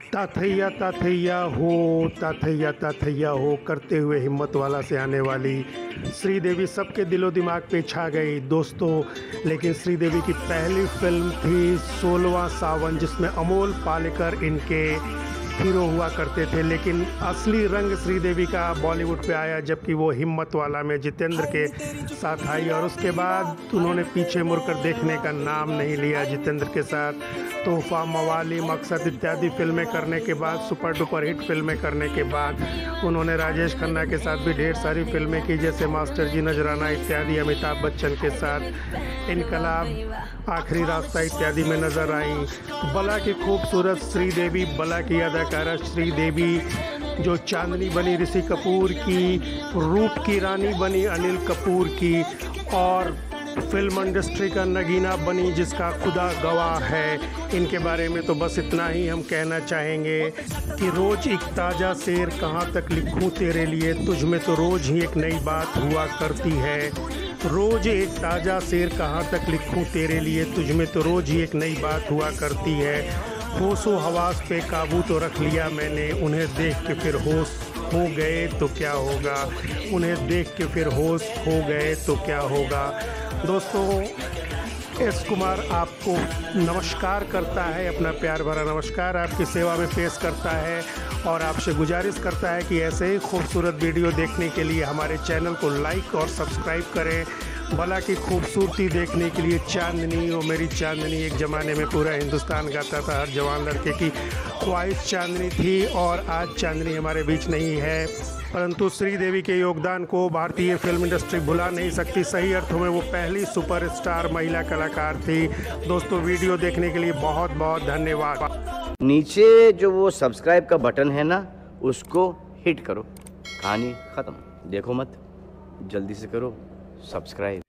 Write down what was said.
ताथैया हो करते हुए हिम्मत वाला से आने वाली श्रीदेवी सबके दिलो दिमाग पे छा गई दोस्तों। लेकिन श्रीदेवी की पहली फिल्म थी 16वां सावन, जिसमें अमोल पालेकर इनके हीरो हुआ करते थे। लेकिन असली रंग श्रीदेवी का बॉलीवुड पे आया जबकि वो हिम्मत वाला में जितेंद्र के साथ आई, और उसके बाद उन्होंने पीछे मुड़कर देखने का नाम नहीं लिया। जितेंद्र के साथ तोहफा, मवाली, मकसद इत्यादि फिल्में करने के बाद, सुपर डुपर हिट फिल्में करने के बाद उन्होंने राजेश खन्ना के साथ भी ढेर सारी फिल्में की, जैसे मास्टर जी नजराना इत्यादि, अमिताभ बच्चन के साथ इनकलाब, आखिरी रास्ता इत्यादि में नजर आई। बला की खूबसूरत श्रीदेवी, बला की अदाकारा श्रीदेवी जो चांदनी बनी ऋषि कपूर की, रूप की रानी बनी अनिल कपूर की, और फिल्म इंडस्ट्री का नगीना बनी जिसका खुदा गवाह है। इनके बारे में तो बस इतना ही हम कहना चाहेंगे कि रोज़ एक ताज़ा शेर कहाँ तक लिखूं तेरे लिए, तुझ में तो रोज़ ही एक नई बात हुआ करती है। रोज़ एक ताज़ा शेर कहाँ तक लिखूं तेरे लिए, तुझ में तो रोज़ ही एक नई बात हुआ करती है। होशो हवास पे काबू तो रख लिया मैंने, उन्हें देख के फिर होश हो गए तो क्या होगा, उन्हें देख के फिर होश हो गए तो क्या होगा। दोस्तों, एस कुमार आपको नमस्कार करता है, अपना प्यार भरा नमस्कार आपकी सेवा में पेश करता है, और आपसे गुजारिश करता है कि ऐसे ही खूबसूरत वीडियो देखने के लिए हमारे चैनल को लाइक और सब्सक्राइब करें। बला की खूबसूरती देखने के लिए चांदनी, ओ मेरी चांदनी, एक ज़माने में पूरा हिंदुस्तान गाता था, हर जवान लड़के की ख्वाहिश चांदनी थी, और आज चांदनी हमारे बीच नहीं है। परंतु श्रीदेवी के योगदान को भारतीय फिल्म इंडस्ट्री भुला नहीं सकती। सही अर्थों में वो पहली सुपरस्टार महिला कलाकार थी। दोस्तों, वीडियो देखने के लिए बहुत बहुत धन्यवाद। नीचे जो वो सब्सक्राइब का बटन है ना, उसको हिट करो। कहानी ख़त्म। देखो मत, जल्दी से करो सब्सक्राइब।